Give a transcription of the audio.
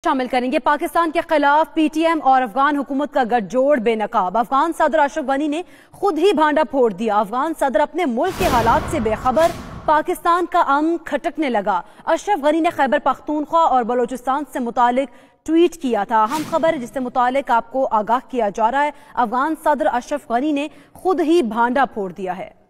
شامل کریں گے۔ پاکستان کے خلاف پی ٹی ایم اور افغان حکومت کا گٹھ جوڑ بے نقاب۔ افغان صدر اشرف غنی نے خود ہی بھانڈا پھوڑ دیا۔ افغان صدر اپنے ملک کے حالات سے بے خبر، پاکستان کا امن کھٹکنے لگا۔ اشرف غنی نے خیبر پختونخوا اور بلوچستان سے متعلق ٹویٹ کیا تھا۔ اہم خبر جس سے متعلق آپ کو آگاہ کیا جا رہا ہے، افغان صدر اشرف غنی نے خود ہی بھانڈا پھوڑ دیا ہے۔